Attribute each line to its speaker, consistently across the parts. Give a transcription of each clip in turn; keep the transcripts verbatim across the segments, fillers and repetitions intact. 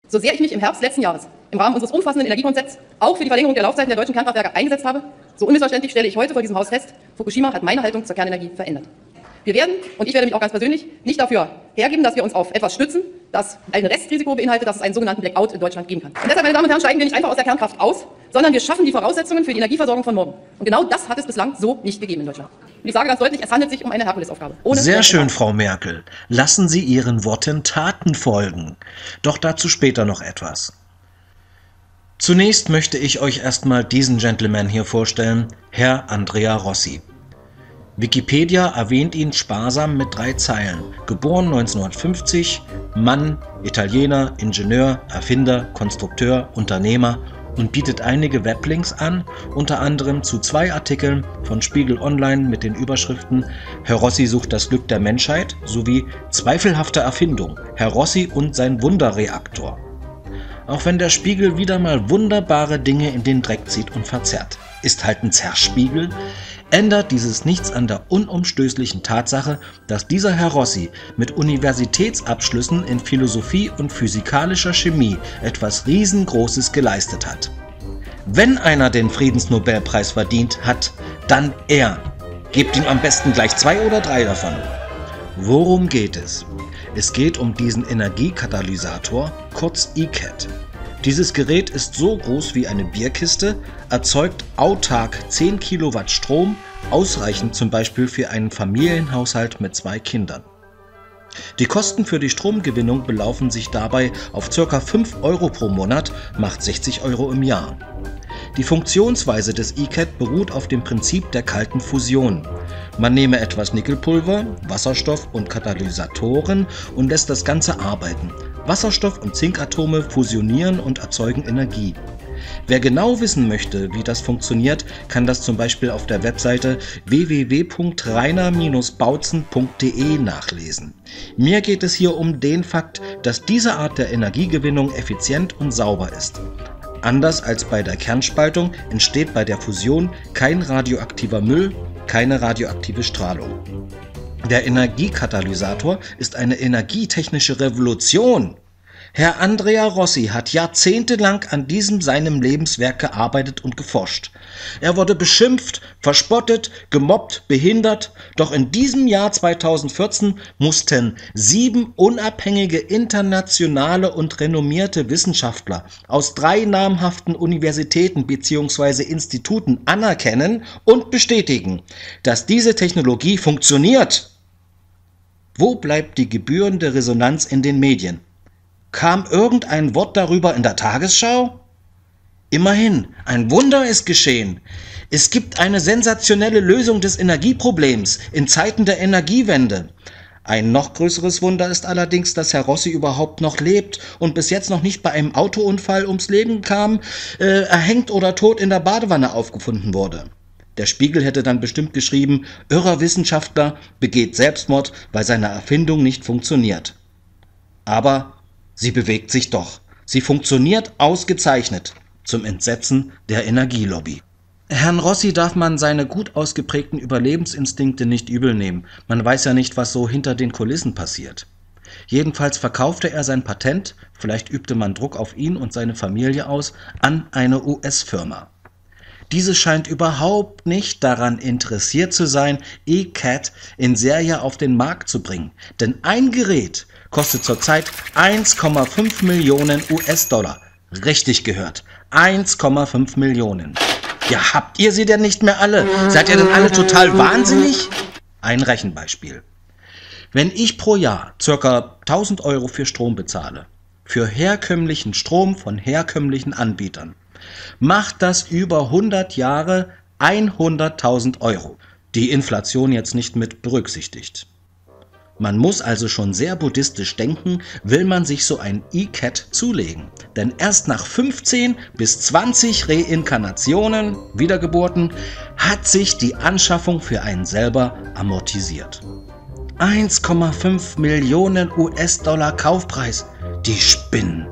Speaker 1: So sehr ich mich im Herbst letzten Jahres im Rahmen unseres umfassenden Energiekonzepts auch für die Verlängerung der Laufzeiten der deutschen Kernkraftwerke eingesetzt habe, so unmissverständlich stelle ich heute vor diesem Haus fest, Fukushima hat meine Haltung zur Kernenergie verändert. Wir werden, und ich werde mich auch ganz persönlich, nicht dafür hergeben, dass wir uns auf etwas stützen, das ein Restrisiko beinhaltet, dass es einen sogenannten Blackout in Deutschland geben kann. Und deshalb, meine Damen und Herren, steigen wir nicht einfach aus der Kernkraft aus, sondern wir schaffen die Voraussetzungen für die Energieversorgung von morgen. Und genau das hat es bislang so nicht gegeben in Deutschland. Und ich sage ganz deutlich, es handelt sich um eine Herkulesaufgabe.
Speaker 2: Sehr schön, Frau Merkel. Lassen Sie Ihren Worten Taten folgen. Doch dazu später noch etwas. Zunächst möchte ich euch erstmal diesen Gentleman hier vorstellen, Herr Andrea Rossi. Wikipedia erwähnt ihn sparsam mit drei Zeilen. Geboren neunzehnhundertfünfzig, Mann, Italiener, Ingenieur, Erfinder, Konstrukteur, Unternehmer und bietet einige Weblinks an, unter anderem zu zwei Artikeln von Spiegel Online mit den Überschriften Herr Rossi sucht das Glück der Menschheit sowie Zweifelhafte Erfindung, Herr Rossi und sein Wunderreaktor. Auch wenn der Spiegel wieder mal wunderbare Dinge in den Dreck zieht und verzerrt, ist halt ein Zerrspiegel, ändert dieses nichts an der unumstößlichen Tatsache, dass dieser Herr Rossi mit Universitätsabschlüssen in Philosophie und physikalischer Chemie etwas Riesengroßes geleistet hat. Wenn einer den Friedensnobelpreis verdient hat, dann er. Gebt ihm am besten gleich zwei oder drei davon. Worum geht es? Es geht um diesen Energiekatalysator, kurz E C A T. Dieses Gerät ist so groß wie eine Bierkiste, erzeugt autark zehn Kilowatt Strom, ausreichend zum Beispiel für einen Familienhaushalt mit zwei Kindern. Die Kosten für die Stromgewinnung belaufen sich dabei auf ca. fünf Euro pro Monat, macht sechzig Euro im Jahr. Die Funktionsweise des E C A T beruht auf dem Prinzip der kalten Fusion. Man nehme etwas Nickelpulver, Wasserstoff und Katalysatoren und lässt das Ganze arbeiten. Wasserstoff- und Zinkatome fusionieren und erzeugen Energie. Wer genau wissen möchte, wie das funktioniert, kann das zum Beispiel auf der Webseite w w w punkt rainer Bindestrich bautzen punkt de nachlesen. Mir geht es hier um den Fakt, dass diese Art der Energiegewinnung effizient und sauber ist. Anders als bei der Kernspaltung entsteht bei der Fusion kein radioaktiver Müll, keine radioaktive Strahlung. Der Energiekatalysator ist eine energietechnische Revolution. Herr Andrea Rossi hat jahrzehntelang an diesem seinem Lebenswerk gearbeitet und geforscht. Er wurde beschimpft, verspottet, gemobbt, behindert, doch in diesem Jahr zweitausendvierzehn mussten sieben unabhängige internationale und renommierte Wissenschaftler aus drei namhaften Universitäten bzw. Instituten anerkennen und bestätigen, dass diese Technologie funktioniert. Wo bleibt die gebührende Resonanz in den Medien? Kam irgendein Wort darüber in der Tagesschau? Immerhin, ein Wunder ist geschehen. Es gibt eine sensationelle Lösung des Energieproblems in Zeiten der Energiewende. Ein noch größeres Wunder ist allerdings, dass Herr Rossi überhaupt noch lebt und bis jetzt noch nicht bei einem Autounfall ums Leben kam, äh, erhängt oder tot in der Badewanne aufgefunden wurde. Der Spiegel hätte dann bestimmt geschrieben, irrer Wissenschaftler begeht Selbstmord, weil seine Erfindung nicht funktioniert. Aber sie bewegt sich doch. Sie funktioniert ausgezeichnet, zum Entsetzen der Energielobby. Herrn Rossi darf man seine gut ausgeprägten Überlebensinstinkte nicht übel nehmen. Man weiß ja nicht, was so hinter den Kulissen passiert. Jedenfalls verkaufte er sein Patent, vielleicht übte man Druck auf ihn und seine Familie aus, an eine U S-Firma. Diese scheint überhaupt nicht daran interessiert zu sein, E C A T in Serie auf den Markt zu bringen. Denn ein Gerät kostet zurzeit eins Komma fünf Millionen U S-Dollar. Richtig gehört, eins Komma fünf Millionen. Ja, habt ihr sie denn nicht mehr alle? Seid ihr denn alle total wahnsinnig? Ein Rechenbeispiel. Wenn ich pro Jahr ca. tausend Euro für Strom bezahle, für herkömmlichen Strom von herkömmlichen Anbietern, macht das über hundert Jahre hunderttausend Euro. Die Inflation jetzt nicht mit berücksichtigt. Man muss also schon sehr buddhistisch denken, will man sich so ein E C A T zulegen. Denn erst nach fünfzehn bis zwanzig Reinkarnationen, Wiedergeburten, hat sich die Anschaffung für einen selber amortisiert. eins Komma fünf Millionen U S-Dollar Kaufpreis. Die spinnen.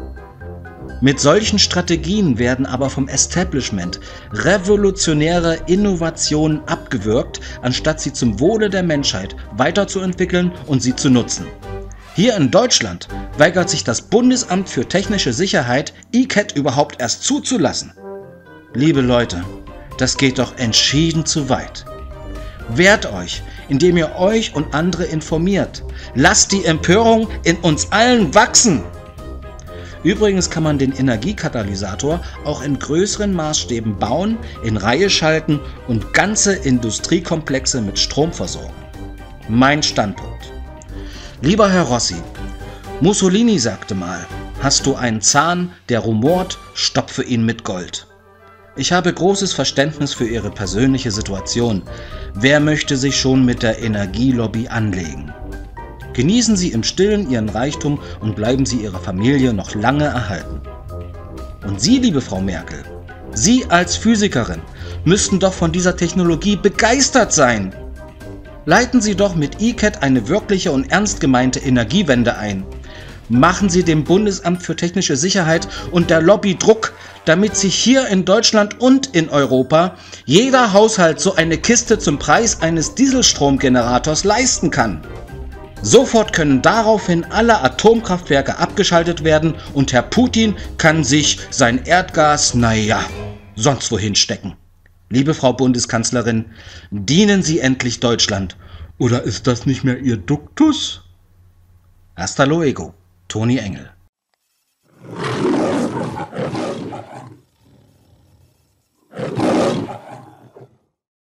Speaker 2: Mit solchen Strategien werden aber vom Establishment revolutionäre Innovationen abgewürgt, anstatt sie zum Wohle der Menschheit weiterzuentwickeln und sie zu nutzen. Hier in Deutschland weigert sich das Bundesamt für technische Sicherheit, E C A T überhaupt erst zuzulassen. Liebe Leute, das geht doch entschieden zu weit. Wehrt euch, indem ihr euch und andere informiert. Lasst die Empörung in uns allen wachsen. Übrigens kann man den Energiekatalysator auch in größeren Maßstäben bauen, in Reihe schalten und ganze Industriekomplexe mit Strom versorgen. Mein Standpunkt. Lieber Herr Rossi, Mussolini sagte mal, hast du einen Zahn, der rumort, stopfe ihn mit Gold. Ich habe großes Verständnis für Ihre persönliche Situation. Wer möchte sich schon mit der Energielobby anlegen? Genießen Sie im Stillen Ihren Reichtum und bleiben Sie Ihrer Familie noch lange erhalten. Und Sie, liebe Frau Merkel, Sie als Physikerin müssten doch von dieser Technologie begeistert sein. Leiten Sie doch mit E C A T eine wirkliche und ernst gemeinte Energiewende ein. Machen Sie dem Bundesamt für technische Sicherheit und der Lobby Druck, damit sich hier in Deutschland und in Europa jeder Haushalt so eine Kiste zum Preis eines Dieselstromgenerators leisten kann. Sofort können daraufhin alle Atomkraftwerke abgeschaltet werden und Herr Putin kann sich sein Erdgas, naja, sonst wohin stecken. Liebe Frau Bundeskanzlerin, dienen Sie endlich Deutschland. Oder ist das nicht mehr Ihr Duktus? Hasta luego, Toni Engel.
Speaker 3: You